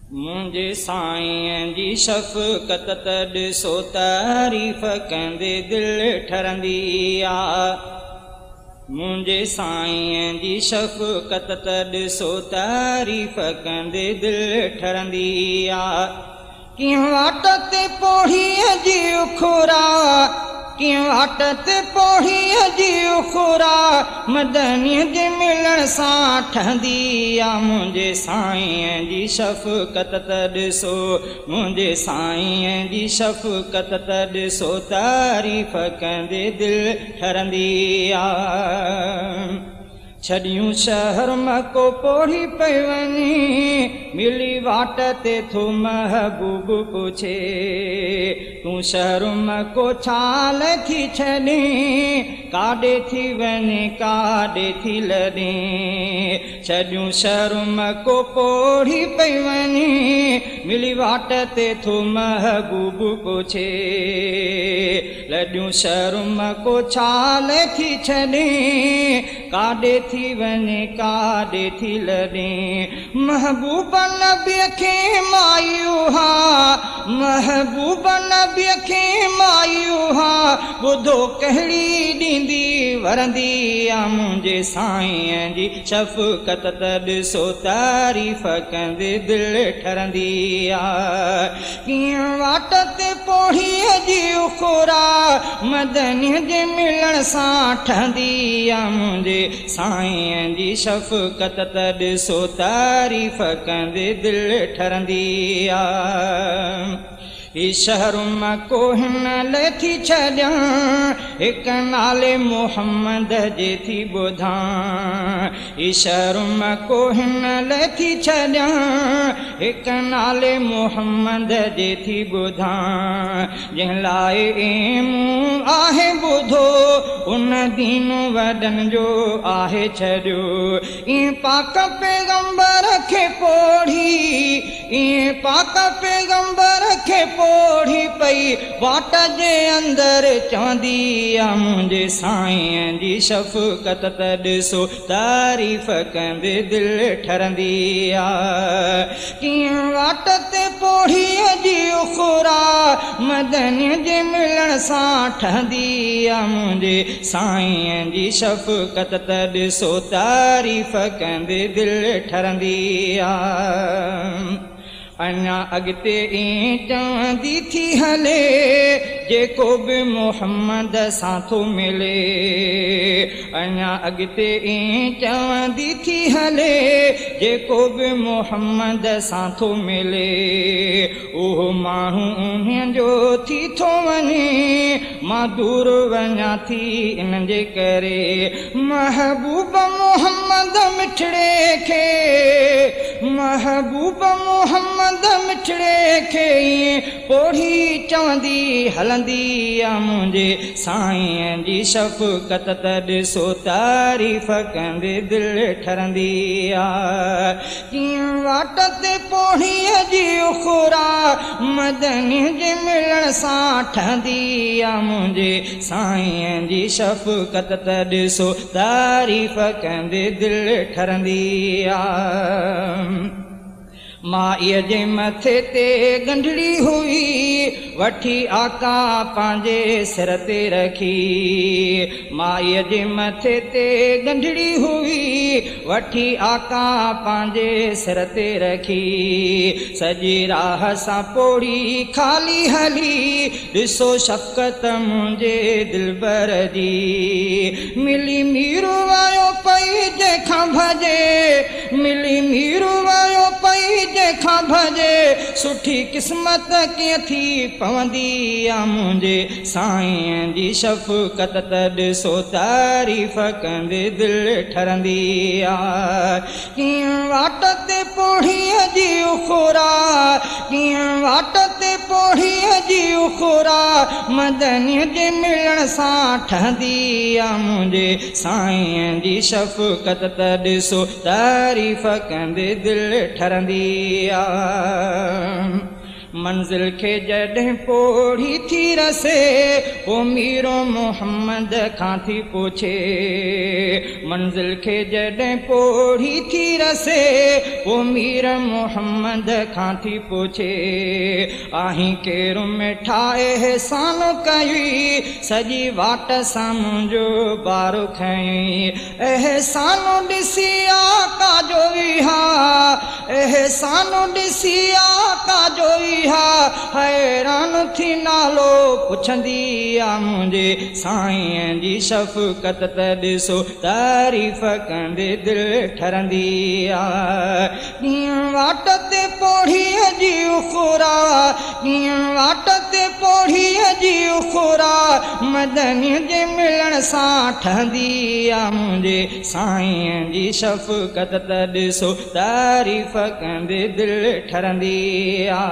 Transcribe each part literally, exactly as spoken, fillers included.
मुझे साईं जी शफ़क़त त ॾिसो तारीफ़ कंदे दिल ठरंदी आ। मुझे साईं जी शफ़क़त त ॾिसो तारीफ़ कंदे दिल ठरंदी आ। कि वाट ते पोढ़ीअ जी उखुरा, कि वाट ते पोढ़ीअ जी उखुरा मदनीअ जे मिलण सां ठहंदी आ। मुंहिंजे साईं जी शफ़क़त त ॾिसो, मुंहिंजे साईं जी शफ़क़त त ॾिसो तारीफ़ कंदे दिल ठरंदी आ। छड़ियूं शहर मको पोढ़ी पई वञी, मिली वाट ते थो महबूब पुछे, तूं शहर मको छाल थी छॾे, काॾे थी वञे काॾे थी लॾे। छड़ियूं शहर मको पोढ़ी पई वञी, मिली वाट ते थो महबूब पुछे, लॾियूं शहर मको छाल थी छॾे, काॾे थी वञे काॾे थी लॾे। महबूब नबीअ खे मायूं हा, महबूब नबीअ खे मायूं हा, ॿुधो कहिड़ी ॾींदी वरंदी आ। मुंहिंजे साईं जी शफ़क़त त ॾिसो तारीफ़ कंदे दिल ठरंदी आ। कीअं वाट ते पोढ़ीअ जी उखुरा मदनीअ जे मिलण सां ठहंदी आ। मुंहिंजे साईं जी शफ़क़त त ॾिसो तारीफ़ कंदे दिल ठरंदी आ। ही शहर मको हिन लाइ थी छॾियां, हिकु नाले मोहम्मद जे थी ॿुधां। ही शहर मको हिन लाइ थी छॾियां, हिकु नाले मोहम्मद जे थी ॿुधां। जंहिं लाइ एमूं आहे ॿुधो, उन दीन वॾनि जो आहे छॾियो। ईअं पाक पैगंबर खे पोढ़ी, ईअं पाक पैगंबर खे पोढ़ी पई वाट जे अंदरि चवंदी आ। मुंहिंजे साईं जी शफ़क़त त ॾिसो तारीफ़ कंदे दिल ठरंदी आ। कीअं वाट ते पोढ़ीअ जी उखुरा मदनीअ जे मिलण सां ठहंदी आ। मुंहिंजे साईं जी शफ़क़त त ॾिसो तारीफ़ कंदे दिल ठरंदी आ। अञा अॻिते ईं चवंदी थी हले, जेको बि मोहम्मद सां थो मिले। अञा अॻिते ईं चवंदी थी हले, जेको बि मोहम्मद सां थो मिले, उहो माण्हू उन्हनि जो थी थो वञे, मां दूर वञा थी इन जे करे। महबूब मोहम्मद मिठड़े खे, महबूब मोहम्मद मिठड़े खे ईअं पोढ़ी चवंदी हलंदी आ। मुंहिंजे साईं जी शफ़क़त त ॾिसो तारीफ़ कंदे दिल ठरंदी आ। कीअं वाट ते पोढ़ीअ जी उखुरा मदनीअ जे मिलण सां ठहंदी आ। मुंहिंजे साईं जी शफ़क़त त ॾिसो तारीफ़ कंदे दिल ठरंदी आ। माईअ जे मथे ते गंढड़ी हुई, वठी आका पंहिंजे सिर ते रखी। माईअ जे मथे ते गंढड़ी हुई, वठी आका पंहिंजे सिर ते रखी। सॼी राह सां पोड़ी खाली हली, ॾिसो शफ़क़त मुंहिंजे दिलबर जी। मिली मीरू आयो पई जंहिंखां भॼे, मिली मीरू आयो पई जंहिंखां भॼे, सुठी क़िस्मत कीअं थी पवंदी आ। मुंहिंजे साईं जी शफ़क़त त ॾिसो तारीफ़ कंदे दिल ठरंदी आ। कीअं वाट ते पोढ़ीअ जी उखुरा, कीअं वाट ते पोढ़ीअ जी उखुरा मदनीअ जे मिलण सां ठहंदी आ। मुंहिंजे साईं जी शफ़क़त त ॾिसो तारीफ़ कंदे दिल ठरंदी आ। मंजिल के जॾहिं पोड़ी थी रसे वो मीरो मोहम्मद खां थी पुछे मंजिल के जॾहिं पोड़ी थी रसे वो मीर मोहम्मद खां थी पुछे आहीं केरु मिठाए एहसान कई सॼी वाट सां मुंहिंजो बारो खई एहसानो ॾिसी आका जो इहा एहसानो ॾिसी आका जो इहा हैरान थी नालो पुछंदी आ मुंहिंजे साईं जी शफ़क़त त ॾिसो तारीफ़ कंदे दिलि ठरंदी आ कीअं वाट ते पोड़ीअ जी उखुरा कीअं वाट ते पोड़ीअ जी उखुरा मदनी जे मिलण सां ठहंदी आ मुंहिंजे साईं जी शफ़क़त त ॾिसो तारीफ़ कंदे दिलि ठरंदी आ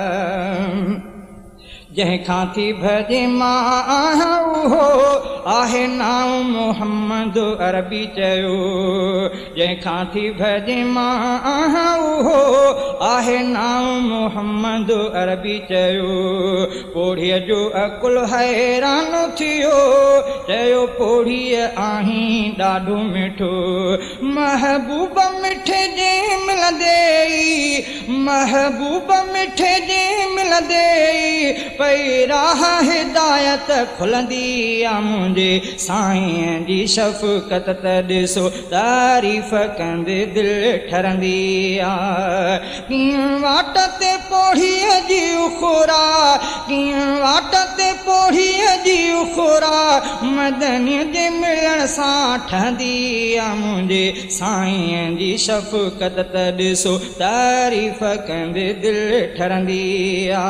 जंहिंखां थी भॼे मां आहियां उहो आहे नाम मोहम्मद अरबी चयो जंहिंखां थी भॼे मां आहियां उहो आहे नाम मोहम्मद अरबी चयो पोड़ीअ जो अकुल हैरान थियो चयो पोड़ीअ आहीं ॾाढो मिठो महबूब मिठे जे मिलंदे महबूब मिठे जे मिलंदे पई राह हिदायत खुलंदी आ मुंहिंजे साईं जी शफ़क़त त ॾिसो तारीफ़ कंदे दिलि ठरंदी आ कीअं वाट ते पोड़ीअ जी उखुरा कीअं वाट ते पोड़ीअ जी उखुरा मदनीअ जे मिलण सां ठहंदी आ मुंहिंजे साईं जी शफ़क़त त ॾिसो तारीफ़ कंदे दिलि ठरंदी आ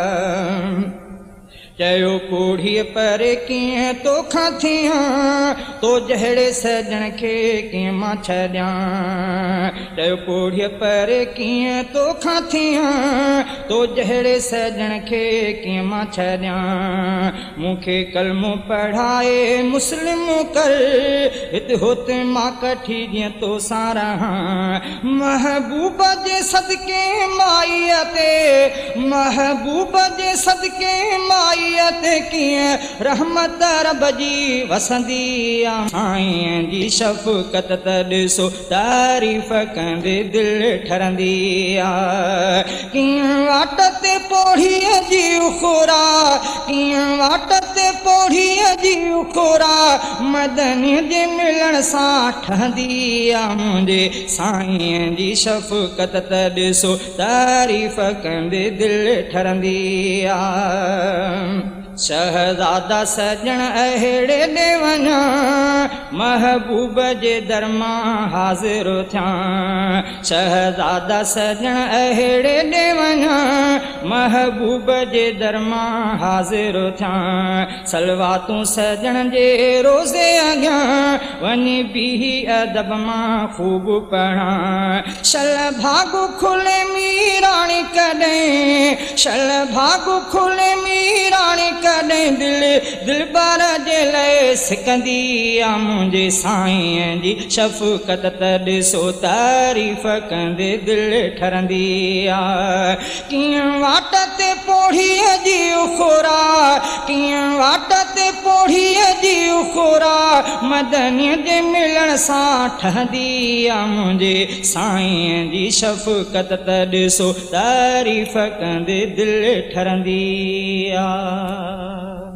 चयो पोड़ीअ पर कीअं तोखां थियां तो जहिड़े सजण खे कीअं मां छॾियां चयो पोड़ीअ पर कीअं तोखां थियां तो जहिड़े सजण खे कीअं मां छॾियां मूंखे कलमो पढ़ाए मुस्लिम कर हिते हुते मां कठी जीअं तो सां रहां महबूब जे सदके माईअ ते महबूब जे सदके माई कीअं रहमत रब जी वसंदी आ साईं जी शफ़क़त त ॾिसो तारीफ़ कंदे दिलि ठरंदी आ कीअं वाट ते पोड़ीअ जी उखुरा कीअं वाट ते पोड़ीअ जी उखुरा मदनीअ जे मिलण सां ठहंदी आ मुंहिंजे साईं जी शफ़क़त त ॾिसो तारीफ़ कंदे दिलि ठरंदी आ शहज़ादा सजण अहिड़े ॾे वञा महबूब जे दर मां हाज़िर थियां शहज़ादा सजण अहिड़े ॾे वञा महबूब जे दर मां हाज़िर थियां सलवातूं सजण जे रोज़े अॻियां वञी बीही अदब मां ख़ूब पढ़ां शल भाॻु खुले मीराणी कॾहिं शल भाॻु खुले मीराणी कॾहिं दिलि दिलबर जे लाइ सिकंदी आ मुंहिंजे साईं जी शफ़क़त त ॾिसो तारीफ़ कंदे दिलि ठरंदी आ कीअं वाट ते पोड़ीअ जी उखुरा कीअं वाट ते पोड़ीअ जी उखुरा मदनीअ जे मिलण सां ठहंदी आ मुंहिंजे साईं जी शफ़क़त त ॾिसो तारीफ़ कंदे दिलि ठरंदी आ